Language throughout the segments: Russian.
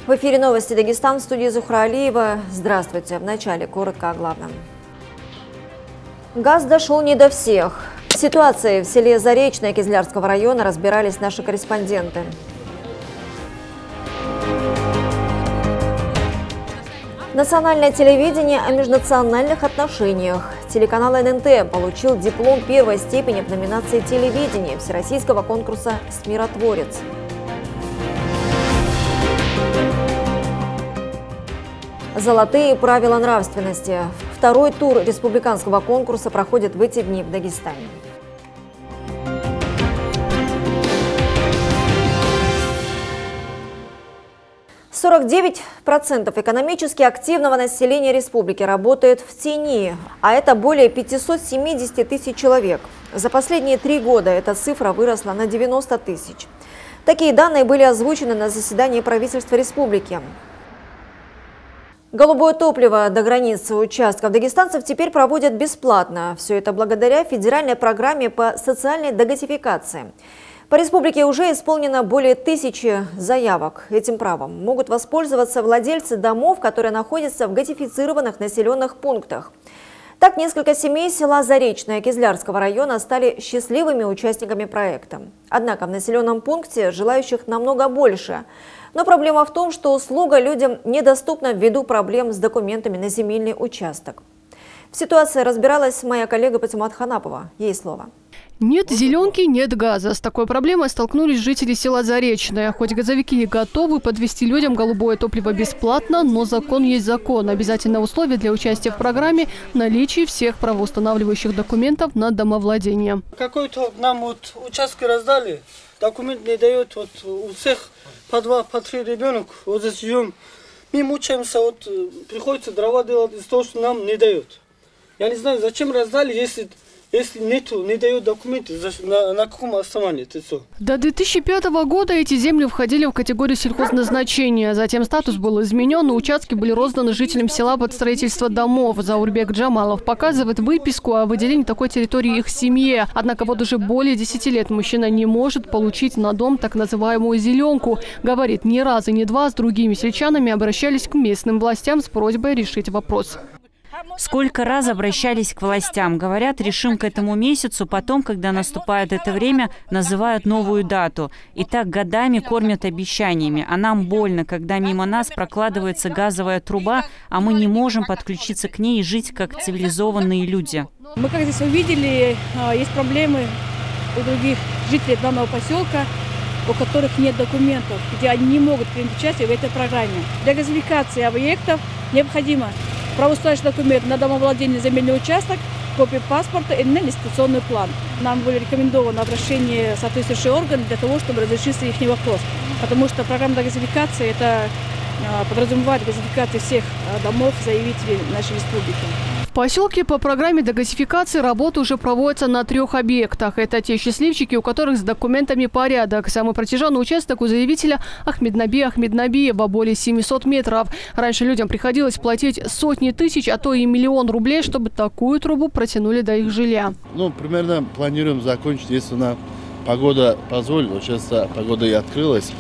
В эфире новости Дагестан, в студии Зухра Алиева. Здравствуйте. Вначале коротко о главном. Газ дошел не до всех. Ситуацией в селе Заречное Кизлярского района разбирались наши корреспонденты. Национальное телевидение о межнациональных отношениях. Телеканал ННТ получил диплом первой степени в номинации «Телевидение» Всероссийского конкурса «Миротворец». Золотые правила нравственности. Второй тур республиканского конкурса проходит в эти дни в Дагестане. %49 экономически активного населения республики работает в тени, а это более 570 тысяч человек. За последние 3 года эта цифра выросла на 90 тысяч. Такие данные были озвучены на заседании правительства республики. Голубое топливо до границы участков дагестанцев теперь проводят бесплатно. Все это благодаря федеральной программе по социальной дагазификации. По республике уже исполнено более 1000 заявок. Этим правом могут воспользоваться владельцы домов, которые находятся в газифицированных населенных пунктах. Так, несколько семей села Заречное Кизлярского района стали счастливыми участниками проекта. Однако в населенном пункте желающих намного больше. Но проблема в том, что услуга людям недоступна ввиду проблем с документами на земельный участок. В ситуации разбиралась моя коллега Патимат Ханапова. Ей слово. Нет зеленки, нет газа. С такой проблемой столкнулись жители села Заречное. Хоть газовики и готовы подвести людям голубое топливо бесплатно, но закон есть закон. Обязательное условие для участия в программе – наличие всех правоустанавливающих документов на домовладение. Какой-то нам вот участки раздали, документ не дает, вот у всех по 2, по 3 ребенок, вот здесь живем. Мы мучаемся, вот приходится дрова делать из-за того, что нам не дают. Я не знаю, зачем раздали, если нету, не дают документы, на каком основании это все? До 2005 года эти земли входили в категорию сельхозназначения. Затем статус был изменен, и участки были розданы жителям села под строительство домов. Заурбек Джамалов показывает выписку о выделении такой территории их семье. Однако вот уже более 10 лет мужчина не может получить на дом так называемую зеленку. Говорит, ни разу, ни два с другими сельчанами обращались к местным властям с просьбой решить вопрос. Сколько раз обращались к властям. Говорят, решим к этому месяцу, потом, когда наступает это время, называют новую дату. И так годами кормят обещаниями. А нам больно, когда мимо нас прокладывается газовая труба, а мы не можем подключиться к ней и жить как цивилизованные люди. Мы, как здесь увидели, есть проблемы у других жителей данного поселка, у которых нет документов, где они не могут принять участие в этой программе. Для газификации объектов необходимо правоустанавливающий документ на домовладение земельный участок, копию паспорта и инвестиционный план. Нам было рекомендовано обращение в соответствующие органы для того, чтобы разрешить их вопрос. Потому что программа газификации это подразумевает газификацию всех домов заявителей нашей республики. В поселке по программе дегазификации работы уже проводятся на 3 объектах. Это те счастливчики, у которых с документами порядок. Самый протяженный участок у заявителя Ахмеднабиева более 700 метров. Раньше людям приходилось платить сотни тысяч, а то и 1 000 000 рублей, чтобы такую трубу протянули до их жилья. Примерно планируем закончить, если на погода позволит. Вот сейчас погода и открылась.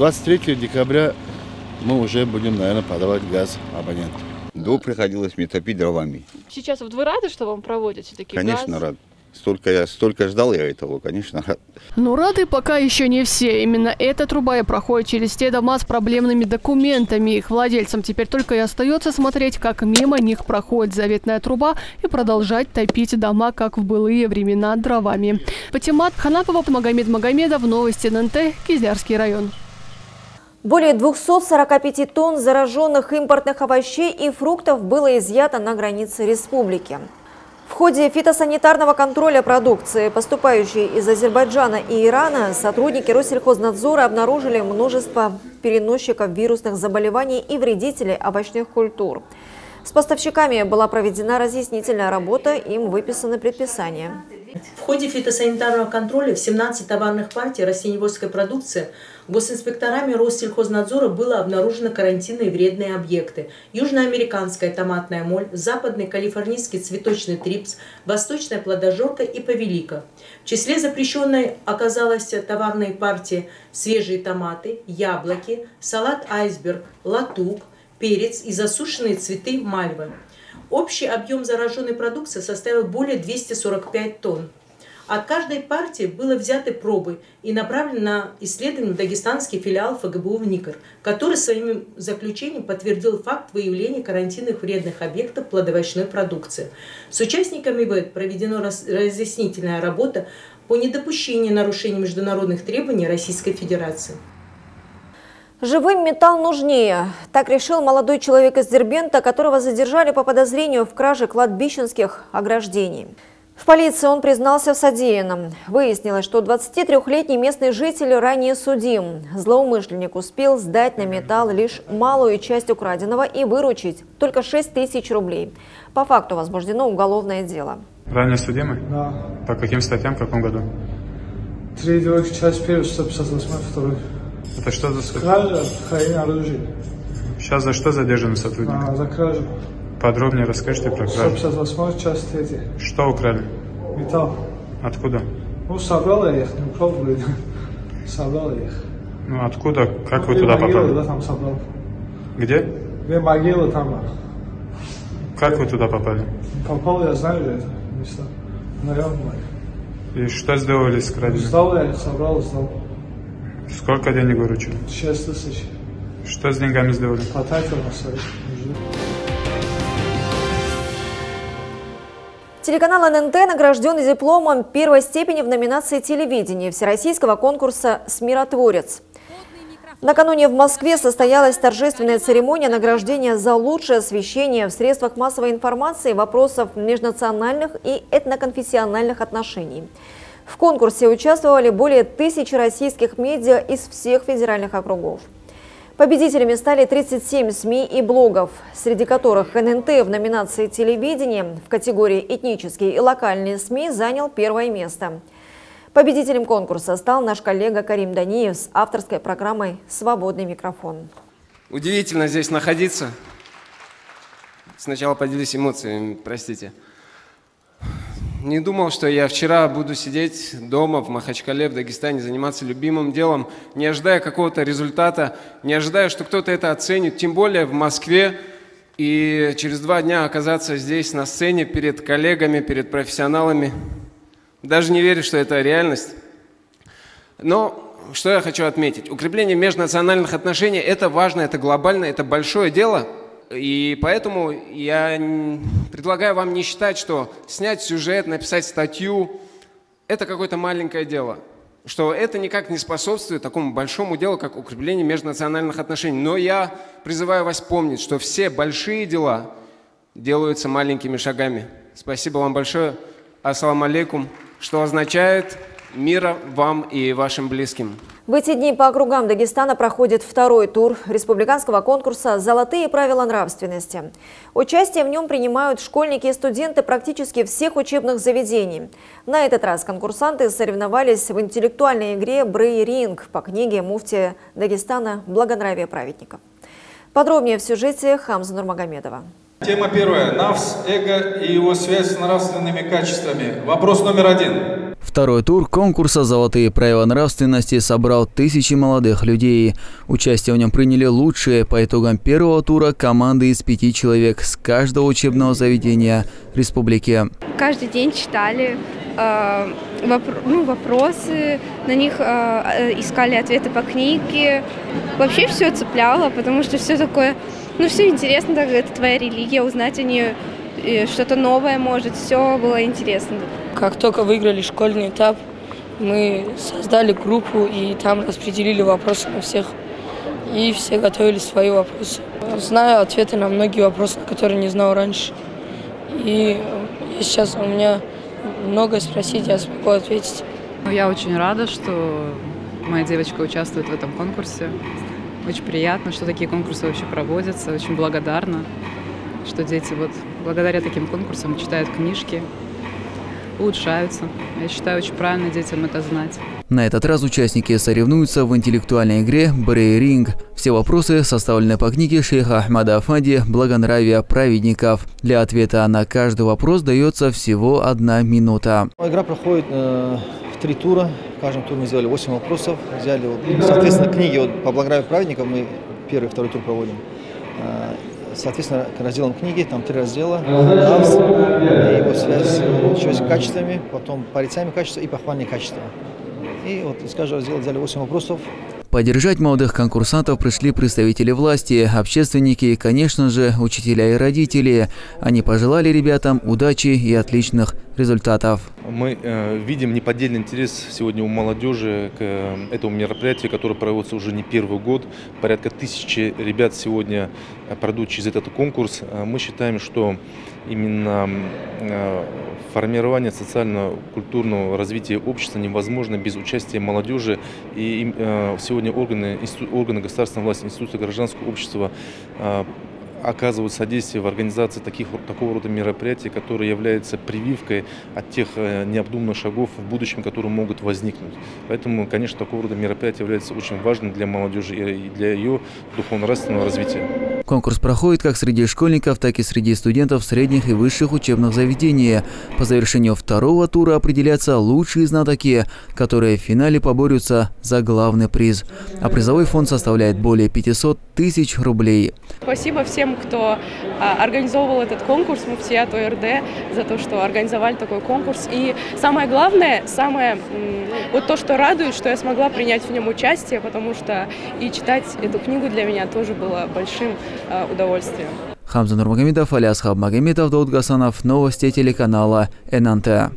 23 декабря мы уже будем, наверное, подавать газ абонентам. Приходилось мне топить дровами. Сейчас вот вы рады, что вам проводят все-таки газ? Конечно, рад. Столько ждал я этого, конечно, рад. Но рады пока еще не все. Именно эта труба и проходит через те дома с проблемными документами. Их владельцам теперь только и остается смотреть, как мимо них проходит заветная труба, и продолжать топить дома, как в былые времена, дровами. Патимат Ханапова, Магомед Магомедов, новости ННТ, Кизлярский район. Более 245 тонн зараженных импортных овощей и фруктов было изъято на границе республики. В ходе фитосанитарного контроля продукции, поступающей из Азербайджана и Ирана, сотрудники Россельхознадзора обнаружили множество переносчиков вирусных заболеваний и вредителей овощных культур. С поставщиками была проведена разъяснительная работа, им выписаны предписания. В ходе фитосанитарного контроля в 17 товарных партий растениеводской продукции госинспекторами Россельхознадзора было обнаружено карантинные вредные объекты: южноамериканская томатная моль, западный калифорнийский цветочный трипс, восточная плодожорка и повелика. В числе запрещенной оказалась товарные партии свежие томаты, яблоки, салат айсберг, латук, перец и засушенные цветы мальвы. Общий объем зараженной продукции составил более 245 тонн. От каждой партии было взяты пробы и направлены на исследование в дагестанский филиал ФГБУ в Никор, который своим заключением подтвердил факт выявления карантинных вредных объектов плодовочной продукции. С участниками ВЭД проведена разъяснительная работа по недопущению нарушений международных требований Российской Федерации. Живым металл нужнее. Так решил молодой человек из Дербента, которого задержали по подозрению в краже кладбищенских ограждений. В полиции он признался в содеянном. Выяснилось, что 23-летний местный житель ранее судим. Злоумышленник успел сдать на металл лишь малую часть украденного и выручить только 6 тысяч рублей. По факту возбуждено уголовное дело. Ранее судимый? Да. По каким статьям, в каком году? 3 часть 1, 158, 2. Это что за суд? Кража, хранение оружия. Сейчас за что задержаны сотрудники? За кражу. Подробнее расскажите про кражу. 158, часть 3. Что украли? Металл. Откуда? Ну, собрал я их, не украл, блин. Собрал я их. Ну, откуда? Как вы туда попали? Да, там собрал. Где? Две могилы там. Как вы туда попали? Попал, я знаю это место. Наверное. И что сделали с краденым? Сдал я их, собрал, сдал. Сколько денег выручили? 6 тысяч. Что с деньгами сделали? Потратил на свои нужды. Телеканал ННТ награжден дипломом первой степени в номинации телевидения всероссийского конкурса «Смиротворец». Накануне в Москве состоялась торжественная церемония награждения за лучшее освещение в средствах массовой информации вопросов межнациональных и этноконфессиональных отношений. В конкурсе участвовали более 1000 российских медиа из всех федеральных округов. Победителями стали 37 СМИ и блогов, среди которых ННТ в номинации «Телевидение» в категории «Этнические и локальные СМИ» занял первое место. Победителем конкурса стал наш коллега Карим Даниев с авторской программой «Свободный микрофон». Удивительно здесь находиться. Сначала поделюсь эмоциями, простите. Не думал, что я вчера буду сидеть дома в Махачкале, в Дагестане, заниматься любимым делом, не ожидая какого-то результата, не ожидая, что кто-то это оценит, тем более в Москве. И через 2 дня оказаться здесь на сцене перед коллегами, перед профессионалами. Даже не верю, что это реальность. Но что я хочу отметить? Укрепление межнациональных отношений – это важно, это глобально, это большое дело. И поэтому я предлагаю вам не считать, что снять сюжет, написать статью – это какое-то маленькое дело. Что это никак не способствует такому большому делу, как укрепление межнациональных отношений. Но я призываю вас помнить, что все большие дела делаются маленькими шагами. Спасибо вам большое. Ассаламу алейкум, что означает мира вам и вашим близким. В эти дни по округам Дагестана проходит второй тур республиканского конкурса «Золотые правила нравственности». Участие в нем принимают школьники и студенты практически всех учебных заведений. На этот раз конкурсанты соревновались в интеллектуальной игре «Брей-ринг» по книге муфтия Дагестана «Благонравие праведников». Подробнее в сюжете Хамза Нурмагомедова. Тема первая. Нафс, эго и его связь с нравственными качествами. Вопрос номер 1. Второй тур конкурса «Золотые правила нравственности» собрал тысячи молодых людей. Участие в нем приняли лучшие. По итогам первого тура команды из 5 человек с каждого учебного заведения республики. Каждый день читали вопросы, на них искали ответы по книге. Вообще все цепляло, потому что все такое, все интересно, так, это твоя религия, узнать о ней что-то новое может, все было интересно. Как только выиграли школьный этап, мы создали группу и там распределили вопросы на всех. И все готовили свои вопросы. Знаю ответы на многие вопросы, которые не знал раньше. И сейчас у меня многое спросить, я смогу ответить. Я очень рада, что моя девочка участвует в этом конкурсе. Очень приятно, что такие конкурсы вообще проводятся. Очень благодарна, что дети благодаря таким конкурсам читают книжки, улучшаются. Я считаю, очень правильно детям это знать. На этот раз участники соревнуются в интеллектуальной игре «Брейринг». Все вопросы составлены по книге шейха Ахмада Афанди «Благонравие праведников». Для ответа на каждый вопрос дается всего 1 минута. Игра проходит в 3 тура. В каждом туре мы сделали 8 вопросов. Взяли, соответственно, книги по «Благонравию праведников» мы 1 и 2 тур проводим. Соответственно, к разделам книги, там 3 раздела. Навс, его связь еще с качествами, потом порицаемые качества и похвальные качества. И вот из каждого раздела взяли 8 вопросов. Поддержать молодых конкурсантов пришли представители власти, общественники и, конечно же, учителя и родители. Они пожелали ребятам удачи и отличных результатов. Мы видим неподдельный интерес сегодня у молодежи к этому мероприятию, которое проводится уже не 1-й год. Порядка 1000 ребят сегодня пройдут через этот конкурс. Мы считаем, что именно формирование социально-культурного развития общества невозможно без участия молодежи. И сегодня органы государственной власти, институты гражданского общества оказывают содействие в организации такого рода мероприятий, которые являются прививкой от тех необдуманных шагов в будущем, которые могут возникнуть. Поэтому, конечно, такого рода мероприятие является очень важным для молодежи и для ее духовно-нравственного развития. Конкурс проходит как среди школьников, так и среди студентов средних и высших учебных заведений. По завершению 2-го тура определятся лучшие знатоки, которые в финале поборются за главный приз. А призовой фонд составляет более 500 тысяч рублей. Спасибо всем, кто организовывал этот конкурс, муфтият ОРД, за то, что организовали такой конкурс. И самое главное, вот то, что радует, что я смогла принять в нем участие, потому что и читать эту книгу для меня тоже было большим удовольствием. Хамза Нурмагомедов, Алиасхаб Магомедов, Дауд Гасанов. Новости телеканала ННТ.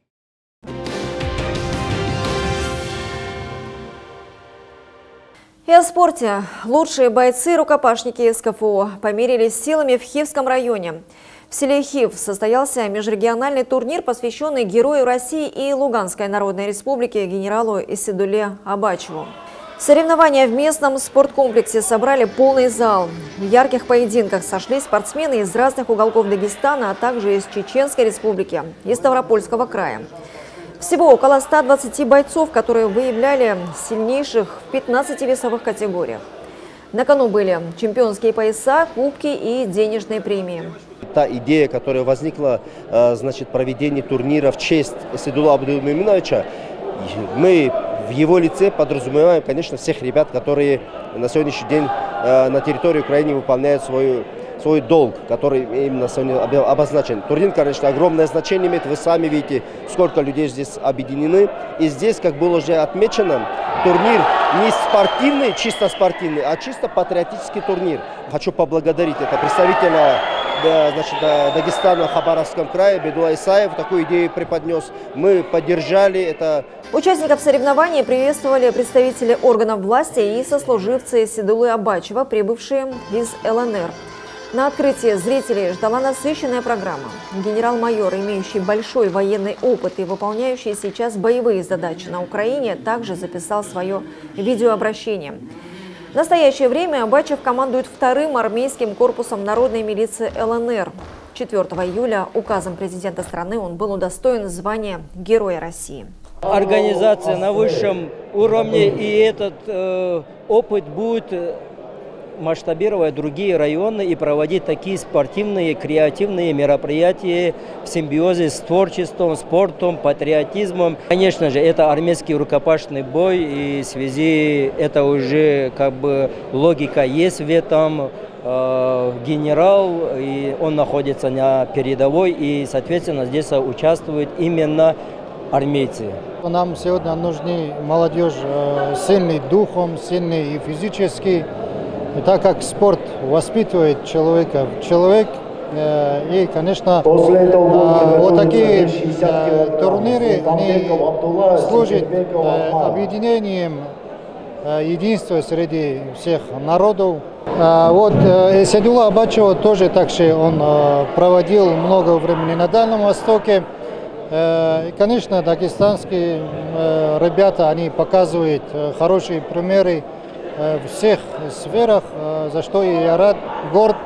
И о спорте. Лучшие бойцы-рукопашники СКФО померились силами в Хивском районе. В селе Хив состоялся межрегиональный турнир, посвященный Герою России и Луганской Народной Республики генералу Исидуле Абачеву. Соревнования в местном спорткомплексе собрали полный зал. В ярких поединках сошлись спортсмены из разных уголков Дагестана, а также из Чеченской Республики и Ставропольского края. Всего около 120 бойцов, которые выявляли сильнейших в 15 весовых категориях. На кону были чемпионские пояса, кубки и денежные премии. Та идея, которая возникла, проведение турнира в честь Исидула Абдулмуминовича, мы в его лице подразумеваем, конечно, всех ребят, которые на сегодняшний день на территории Украины выполняют свой долг, который именно сегодня обозначен. Турнир, конечно, огромное значение имеет. Вы сами видите, сколько людей здесь объединены. И здесь, как было уже отмечено, турнир не спортивный, чисто спортивный, а чисто патриотический турнир. Хочу поблагодарить представителя Дагестана в Хабаровском крае, Бедула Исаев, такую идею преподнес. Мы поддержали это. Участников соревнований приветствовали представители органов власти и сослуживцы Исидулы Абачева, прибывшие из ЛНР. На открытии зрителей ждала насыщенная программа. Генерал-майор, имеющий большой военный опыт и выполняющий сейчас боевые задачи на Украине, также записал свое видеообращение. В настоящее время Абачев командует 2-м армейским корпусом народной милиции ЛНР. 4 июля указом президента страны он был удостоен звания Героя России. Организация на высшем уровне, и этот опыт будет масштабировать другие районы и проводить такие спортивные, креативные мероприятия в симбиозе с творчеством, спортом, патриотизмом. Конечно же, это армейский рукопашный бой, и в связи это уже логика есть в этом. Генерал, и он находится на передовой, и, соответственно, здесь участвуют именно армейцы. Нам сегодня нужны молодежь сильный духом, сильный и физически. И так как спорт воспитывает человека, и, конечно, вот такие турниры, они служат объединением, единства среди всех народов. Вот Исидула Абачева тоже так же он проводил много времени на Дальнем Востоке. И, конечно, дагестанские ребята, они показывают хорошие примеры в всех сферах, за что я рад, горд.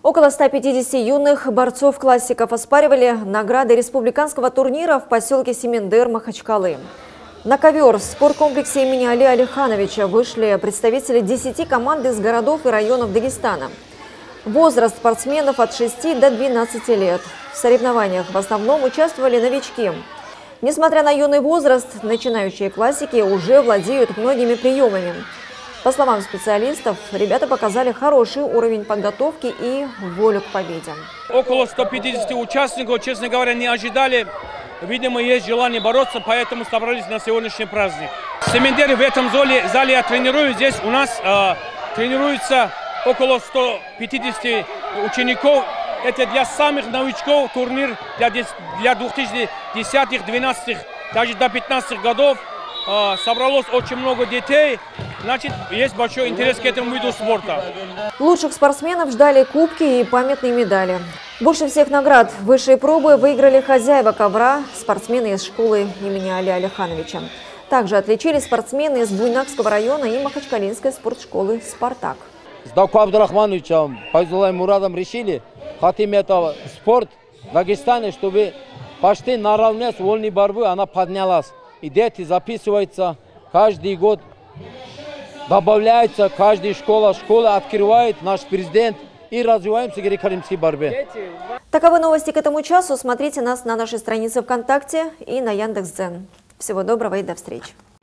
Около 150 юных борцов-классиков оспаривали награды республиканского турнира в поселке Семендер Махачкалы. На ковер в спорткомплексе имени Али Алихановича вышли представители 10 команд из городов и районов Дагестана. Возраст спортсменов от 6 до 12 лет. В соревнованиях в основном участвовали новички. Несмотря на юный возраст, начинающие классики уже владеют многими приемами. По словам специалистов, ребята показали хороший уровень подготовки и волю к победе. Около 150 участников, честно говоря, не ожидали. Видимо, есть желание бороться, поэтому собрались на сегодняшний праздник. В Семендере в этом зале я тренирую. Здесь у нас тренируется около 150 учеников. Это для самых новичков турнир для 2010-х, 12-х, даже до 15 годов. Собралось очень много детей, значит, есть большой интерес к этому виду спорта. Лучших спортсменов ждали кубки и памятные медали. Больше всех наград высшей пробы выиграли хозяева ковра, спортсмены из школы имени Али Алихановича. Также отличились спортсмены из Буйнакского района и Махачкалинской спортшколы «Спартак». С Даку Абдрахмановичем, Пайзулаем Мурадом решили, хотим это спорт в Дагестане, чтобы почти наравне с вольной борьбой она поднялась. И дети записываются каждый год, добавляется, каждая школа открывает наш президент и развиваемся в греко-римской борьбе. Таковы новости к этому часу. Смотрите нас на нашей странице ВКонтакте и на Яндекс.Дзен. Всего доброго и до встречи.